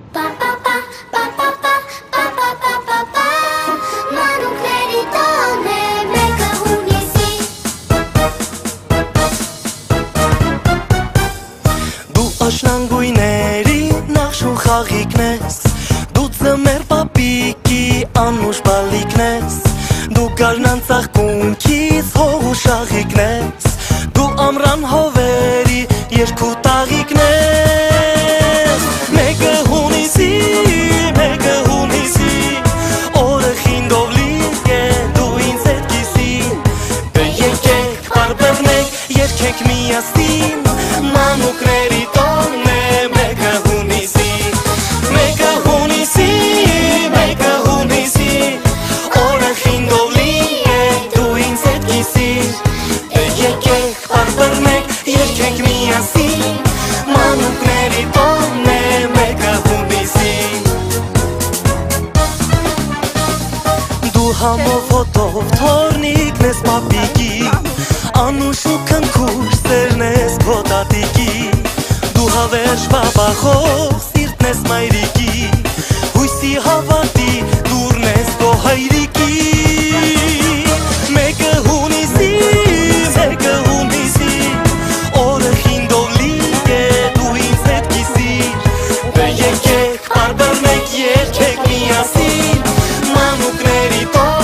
Աշնանգույների նախշ ու խաղիկն ես, դու ձմեր պապիկի անուշ բալիկն ես, դու գարնան ծաղկունքից հող ու շաղիկն ես, դու ամրան հովերի երկու տաղիկն ես, մեկը հունիսի, օրը խինդով լիք է, դու ինձ հետ կիսին, դե եկեք պարբերնեք, երկեք միասին, մանուկների Համով հոտով թորնիկն ես պապիկի, անուշ ու քնքուշ սերն ես քո տատիկի, դու հավերժ բաբախով սիրտն ես մայրիկի, հույսի հավատի դուրն ես քո հայրիկի, մեկը հունիսի, օրը խինդով լիք է, դու ինձ հետ կիսիր, դե եկեք պարբերնեք, երկեք միասին, մանուկների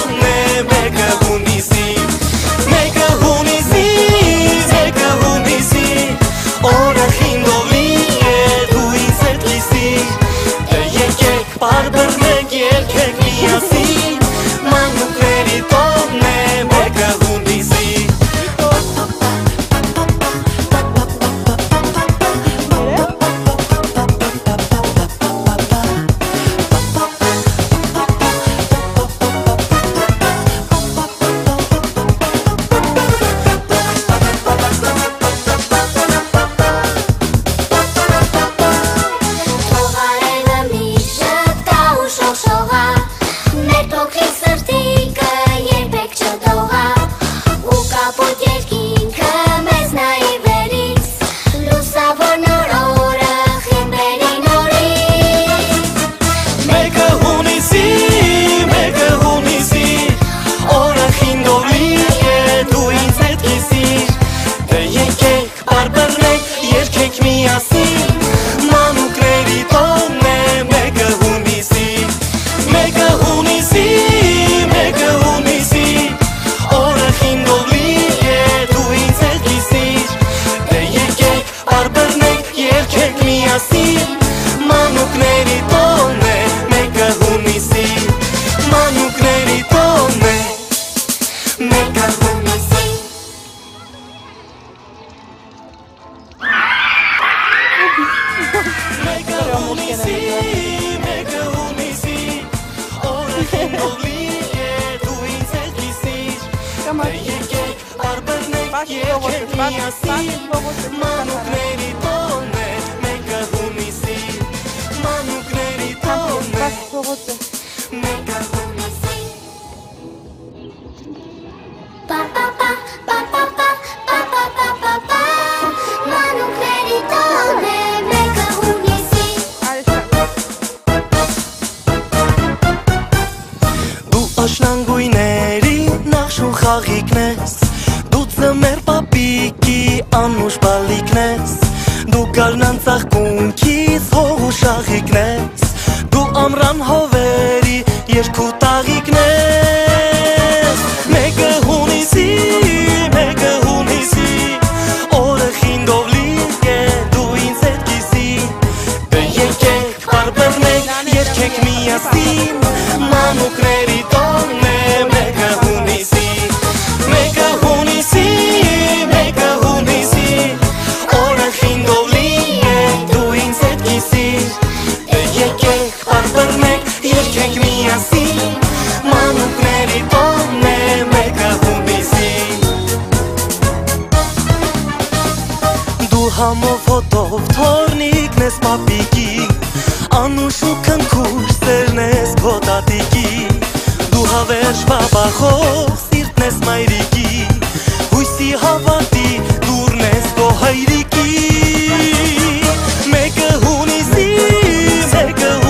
Աշնանգույների նախշ ու խաղիկն ես, դու ձմեր պապիկի անուշ բալիկն ես, դու գարնան ծաղկունքից հող ու շաղիկն ես, դու ամրան հովերի երկու տաղիկն ես, մեկը հունիսի, օրը խինդով լիք է, դու ինձ հետ կիսին, դե եկեք պարբերնեք, երկեք միասին, մանուկների Համով հոտով թորնիկն ես պապիկի, անուշ ու քնքուշ սերն ես քո տատիկի, դու հավերժ բաբախով սիրտն ես մայրիկի, հույսի հավատի դուրն ես քո հայրիկի, մեկը հունիսի,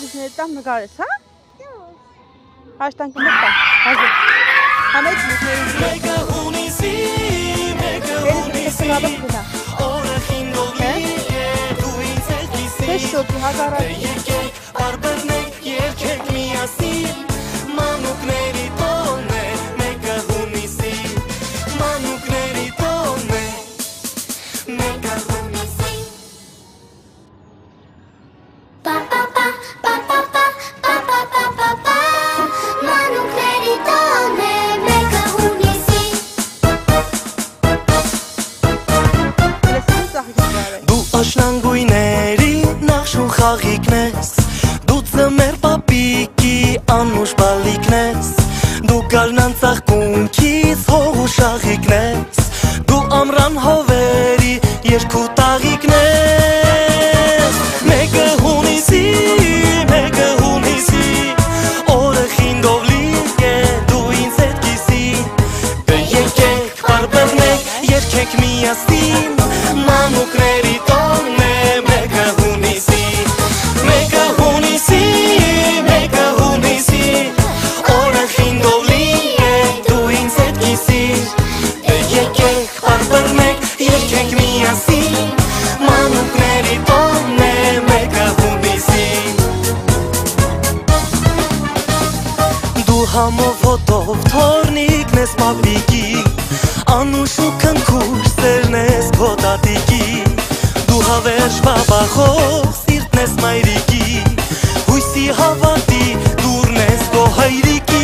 Աղջիկների տամ նկարես, հա? Հաշտանք մտա, հազի։ Համեջ միտների։ Մեկը հունիսի, մեկը հունիսի, օրը խինդովի է, դու ինձ էլ կիսի, Տես շոպի հագարակ։ Եկեք, արբերնեք, երկեք միասին, մանուկների տոն է, մեկը հունիսի, մանուկների տոն է, մեկը հունիսի Մանուկների տոն է, մեկը հունիսի Դու աշնանգույների նախշուն խաղիկն ես Դու ծմեր պապիկի անուշ բալիկն ես Դու գարնան ծաղկունքից հող ու շաղիկն ես Դու ամրան հովերի երկու տաղիկն ես Մեկը հունիսի, մեկը հունիսի Օրը խինդով լիք է, դու ինձ հետ կիսի Դե եկեք, բարբերնեք, երկեք միասին Մանուկների տոն է, մեկը հունիսի Մեկը հունիսի, մեկը հունիսի Օրը խինդով լիք է, դու ինձ հետ կիսի Դե եկեք, բարբերնեք, երկեք միասին Մանուկների տոն է, մեկը հունիսի Դու համով հոտով թորնիկն ես մապիկի Անուշ ու քնքուշ սերն ես քո տատիկի Դու հավերժ բաբախով սիրտն ես մայրիկի Հույսի հավատի դուրն ես քո հայրիկի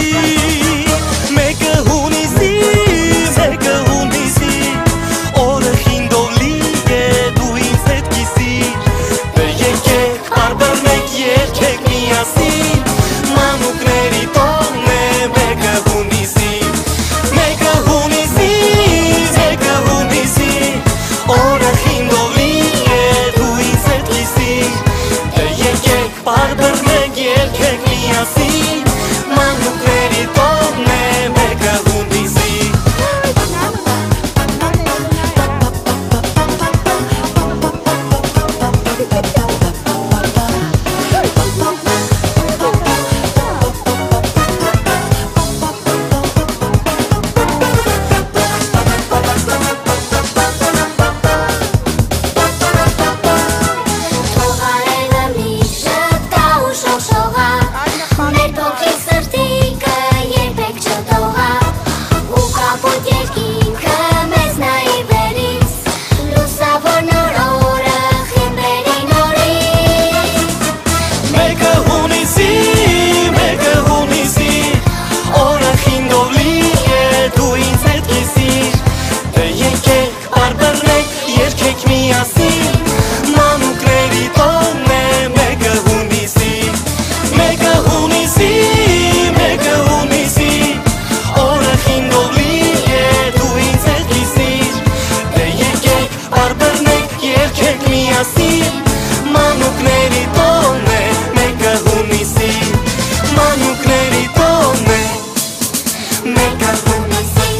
Մեկը հունիսի, մեկը հունիսի Օրը խինդով լիք է, դու ինձ հետ կիսիր Դե եկեք, բարբերնեք, երկեք միասին Մանուկների տոն է, մեկը հունիսի Մեկը հունիսի, մեկը հունիսի Օրը խինդով լիք է, դու ինձ հետ կիսիր Դե եկեք, բարբերնեք, երկեք միասին Մանուկների տոն է, մեկը հունիսի Թողարելը մի շտկա ու շողշողա Մեր փոքրիկ սրտիկը երբեք չթողա Ու կապույտ երկինքը մեզ նայի վերից Լուսավոր նոր օրը խիմերի նորից Մեկը հունիսի, մեկը հունիսի Օրը խինդով լիք է, դու ինձ հետ կիսիր Դե եկեք, բարբերնեք, երկեք միասին Մանուկների տոն է, մեկը հունիսի Մեկը հունիսի, մեկը հունիսի Օրը խինդով լիք է, դու ինձ հետ կիսիր Դե եկեք, բարբերնեք, երկեք միասին Մանուկների տոն է, մեկը հունիսի Մանուկների տոն է, մեկը հունիսի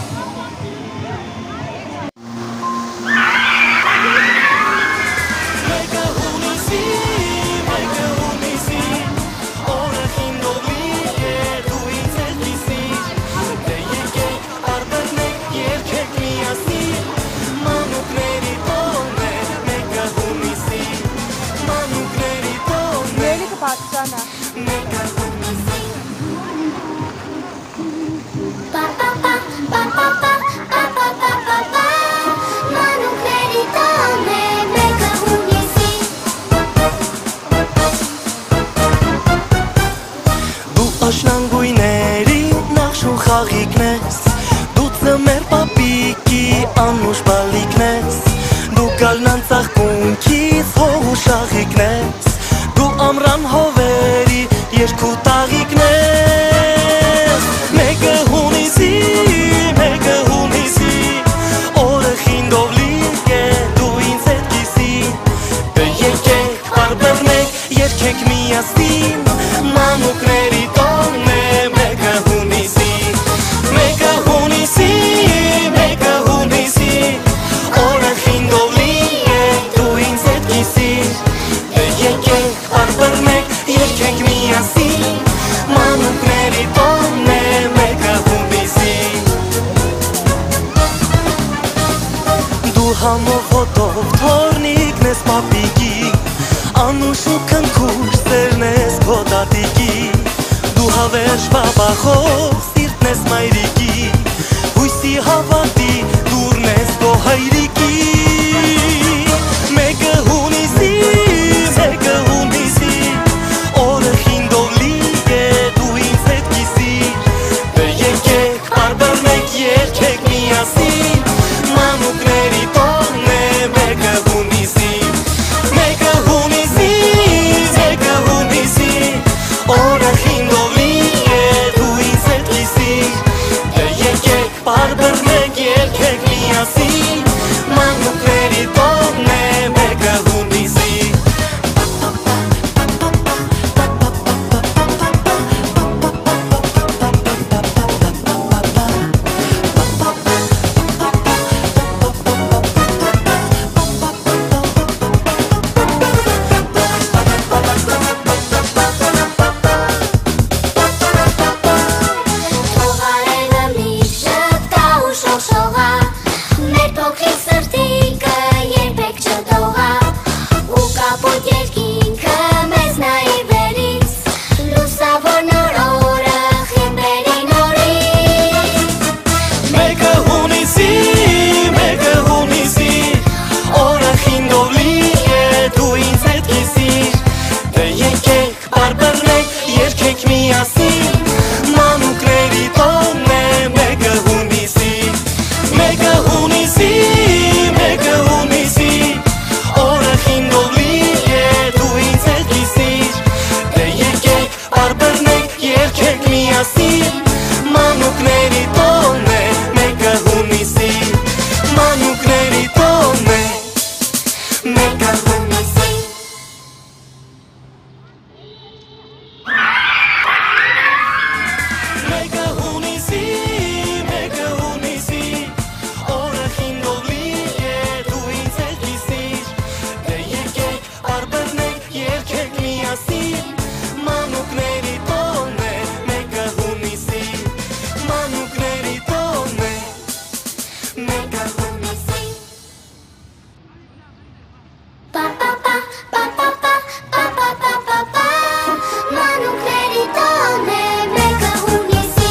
Մեկը հունիսի, մեկը հունիսի Օրը խինդով լիք է, դու ինձ հետ կիսիր Դե եկեք, բարբերնեք, երկեք միասին Մանուկների տոն է, մեկը հունիսի Մանուկների տոն է, Երիկը պատշանա։ մեկը հունիսի Մանուկների տոն է, մեկը հունիսի Դու աշնանգույների նախշուն խաղիկն ես Դու ծմեր պապիկի անուշ բալիկն ես Դու գարնան ծաղկունքից հող ու շաղիկն ես Դու ամրան հովերի երկու տաղիկն ես Մեկը հունիսի, մեկը հունիսի Օրը խինդով լիք է, դու ինձ հետ կիսի Դե եկեք, բարբերնեք, երկեք միասին Մանուկների տոն է, մեկը հունիսի Մեկը հունիսի, մեկը հունիսի Օրը խինդով լիք է, դու ինձ հետ կիսիր Դե եկեք, բարբերնեք, քո տատիկի Դու հավերժ պապախով սիրտն ես մայրիկի Հույսի հավատի դուրն ես քո հայրիկի Մեկը հունիսի, մեկը հունիսի Օրը խինդովլի է դու ինձ հետ կիսիր Դե եկեք բարբերնեք երկեք միասին Մանուկների տոնն է մեկը հունիսի Մեկը հունիսի, մեկը հունիսի Օրը խինդովլի է դու ինձ հետ կիսիր Դե եկեք բարբերնեք երկեք միասին Մանուկների տոնն է մեկը հունիսի Թողարելը մի շպտա ու շողշողա Մեր փոքրիկ սրտիկը երբեք չդողա Ու կապույտ երկինքը մեզ նայի վերից Լուսավոր նոր օրը խիմբերի նորից Մեկը հունիսի, մեկը հունիսի Օրը խինդովլի է դու ինձ հետ կիսիր Դե եկեք բարբերնեք երկեք միասին Մանուկների տոնն է մեկը հունիսի Մեկը հունիսի, մեկը հունիսի Օրը խինդովլի է դու ինձ հետ կիսիր Դե եկեք բարբերնեք երկեք միասին Մանուկների տոնն է մեկը հունիսի Մանուկների տոնն է Մեկը հունիսի Մեկը հունիսի, մեկը հունիսի Օրը խինդովլի է դու ինձ հետ կիսիր Դե եկեք բարբերնեք երկեք միասին Մանուկների տոնն է մեկը հունիսի Մանուկների տոնն է Մեկը հունիսի Պա-պա-պա, պա-պա-պա, պա-պա-պա-պա-պա Մանուկների տոնն է մեկը հունիսի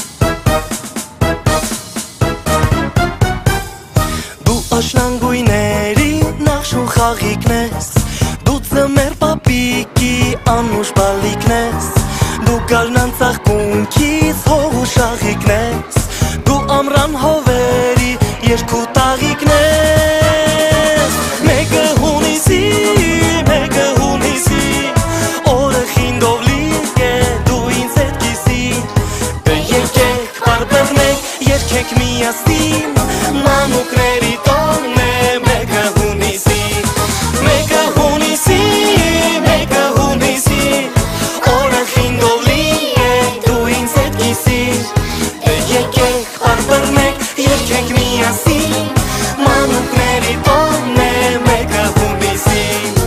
Դու աշնանգույների նախշուն խաղիկն ես Դու ծմեր պապիկի անուշ բալիկն ես Դու գալնան ծաղկունքից հող ու շաղիկն ես Դու ամրան հովերի երկու տաղիկն ես Մեկը հունիսի, մեկը հունիսի Օրը խինդովլի է դու ինձ հետ կիսիր Դե եկեք բարբերնեք երկեք միասին Մանուկների տոնն է մեկը հունիսի Մեկը հունիսի, մեկը հունիսի Օրը խինդովլի է դու ինձ հետ կիսիր Դե եկեք բարբերնեք երկեք միասին Մանուկների տոնն է մեկը հունիսի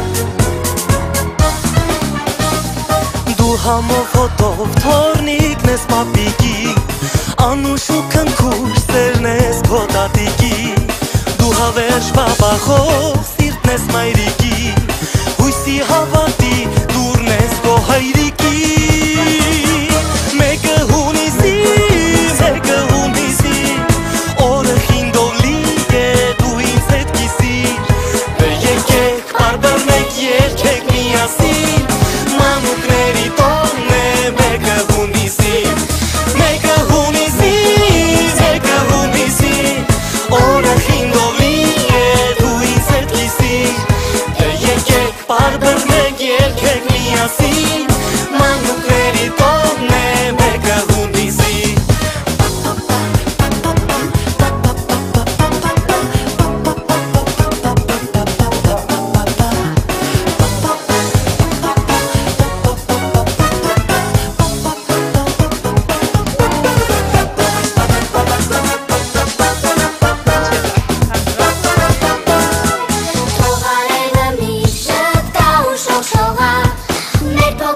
Դու համով հոտով թորնիկն ես պապիկի Անուշ ու քնքուշ սերն ես քո տատիկի Դու հավերժ պապախով սիրտն ես մայրիկի Հույսի հավատի դուրն ես քո հայրիկի Մեկը հունիսի, մեկը հունիսի Օրը խինդովլի է դու ինձ հետ կիսիր Դե եկեք բարբերնեք երկեք միասին Մանուկների տոնն է մեկը հունիսի Մեկը հունիսի, մեկը հունիսի Օրը խինդովլի է դու ինձ հետ կիսիր Դե եկեք բարբերնեք երկեք միասին Մանուկների տոնն է մեկը հունիսի Թողարելը մի շպտա ու շողշողա Մեր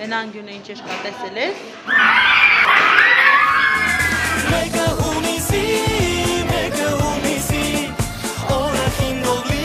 Մենանգյունը ինչ ես կատեսել ես։ Մեկը հունիսի, մեկը հունիսի, օրը խինդովլի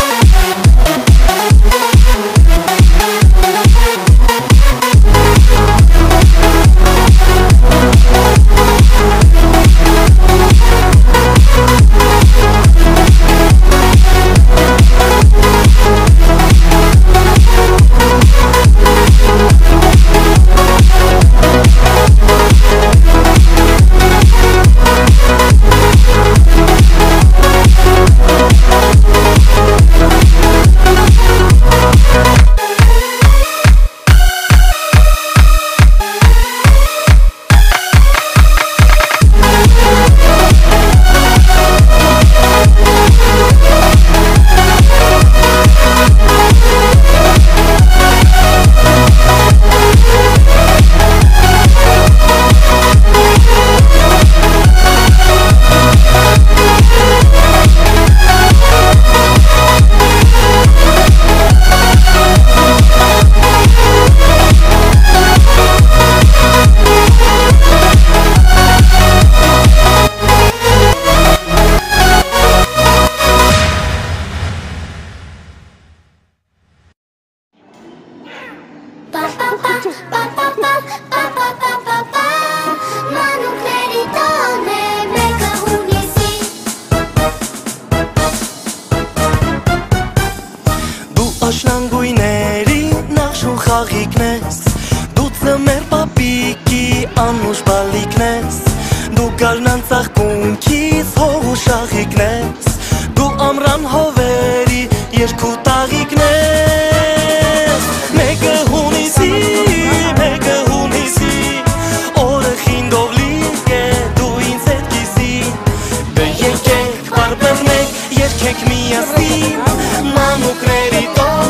Աշնանգույների նախշուն խաղիկն ես Դու ծմեր պապիկի անուշ բալիկն ես Դու գարնան ծաղկունքից հող ու շաղիկն ես Դու ամրան հովերի երկու տաղիկն ես Մեկը հունիսի, մեկը հունիսի Օրը խինդովլի է դու ինձ հետ կիսի Դե եկեք բարբերնեք երկեք միասին Մանուկների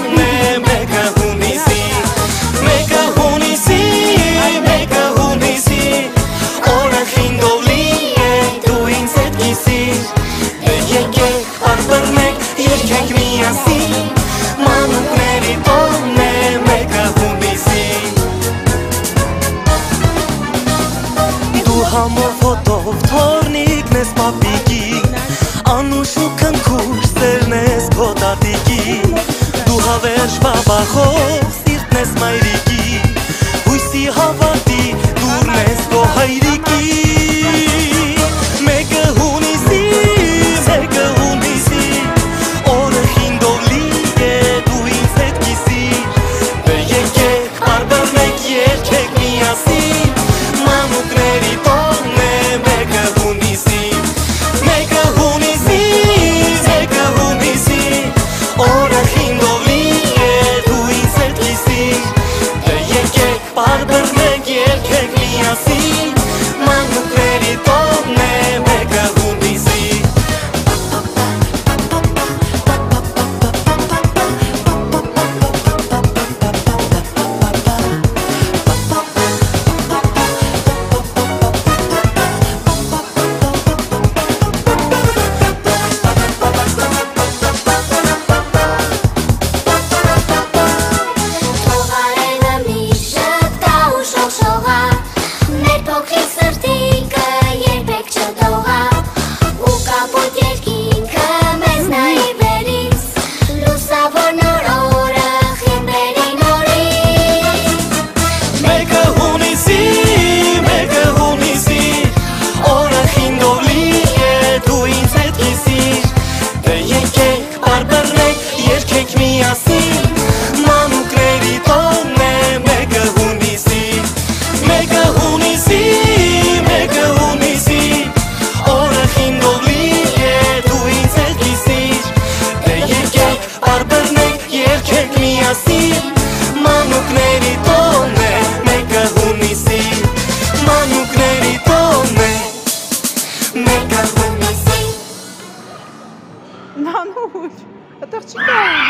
Համով հոտով թորնիկն ես պապիկի Անուշ ու կնքուր սերն ես կոտատիկի Դու հավերժ բաբախով սիրտն ես մայրիկի Հույսի հավատի դուրն ես քո հայրիկի Մեկը հունիսի, մեկը հունիսի Օրը խինդովլի է դու ինձ հետ կիսիր Դե եկեք բարբերնեք երկեք միասին Մանուկների Նանուր, այդտեղ չի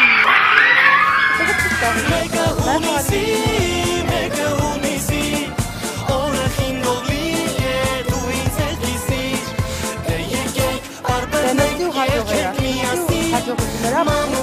կարելի Մեկը հունիսի, մեկը հունիսի Օրը խինդովլի է դու ինձ հետ կիսիր Դե եկեք բարբերնեք երկեք միասին